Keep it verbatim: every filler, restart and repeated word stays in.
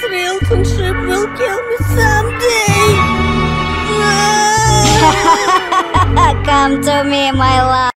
relationship will kill me someday. Come to me, my love.